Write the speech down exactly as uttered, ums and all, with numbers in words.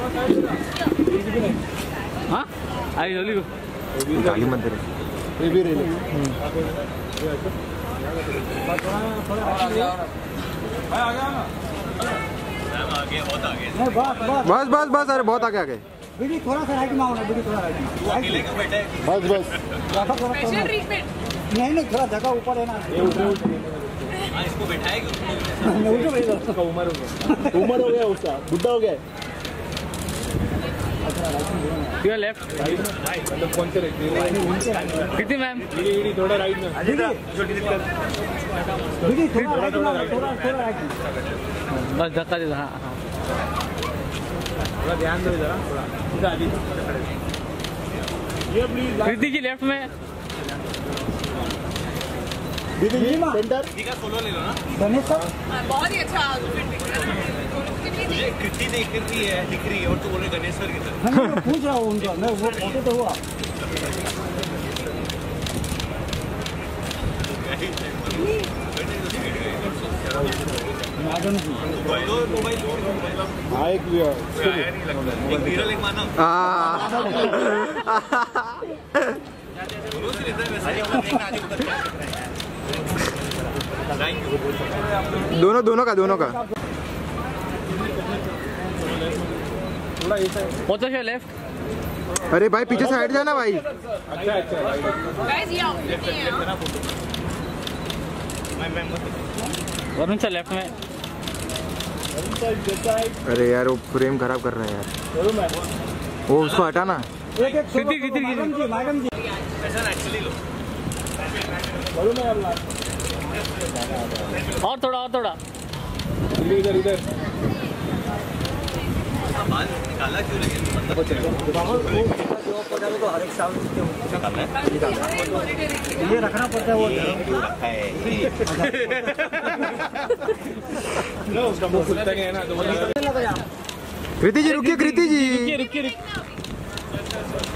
हाँ आई होली को काली मंदिर ये भी रेल बस बस बस अरे बहुत आगे आगे बीडी थोड़ा सा राइट में आओ ना बीडी थोड़ा राइट में अकेले क्यों बैठे बस बस स्पेशल ट्रीटमेंट नहीं नहीं थोड़ा जगह ऊपर है ना हां इसको बैठाएगा उसको उम्र हो गया उम्र हो गया उसका बुढ़ा हो गया योर लेफ्ट राइट मतलब कौन से राइट कितनी मैम बीडी थोड़ा राइट में जो डिलीट कर बीडी थोड़ा राइट में थोड़ा थोड़ा राइट में बस धक्का दे हां हां थोड़ा ध्यान दो जरा थोड़ा इधर आगे ये प्लीज कृति जी लेफ्ट में दीदी जी सेंटर जी का सोलो ले लो ना गणेश सर बहुत ही अच्छा आउटफिट दिख रहा है मुझे कृति देख रही है दिख रही है और तू बोल रहे गणेश सर की तरह मैं पूछ रहा हूं उनका मैं वो फोटो तो हुआ मैडम जी मोबाइल हां एक भी है एक वीरल एक मानव हां दोनों से लेता है वैसे देखना आज उधर दोनों दोनों का दोनों का थोड़ा ऐसा पहुंचो से लेफ्ट अरे भाई पीछे से हट जाना भाई अच्छा अच्छा गाइस ये आउटफिट नहीं है मैं मैं वरुण सर लेफ्ट में अरे यार वो फ्रेम खराब कर रहे हैं यार वो उसको हटाना एक एक कृति कृति मैडम जी मैडम जी ऐसा एक्चुअली लो बोलो मैं अब और थोड़ा और थोड़ा इधर इधर बाल निकाला क्यों लगे मतलब तो हर एक साल ये रखना पड़ता है वो लो उसका मुंह खुलता नहीं है ना तो कृति जी रुकिए कृति जी रुकिए रुकिए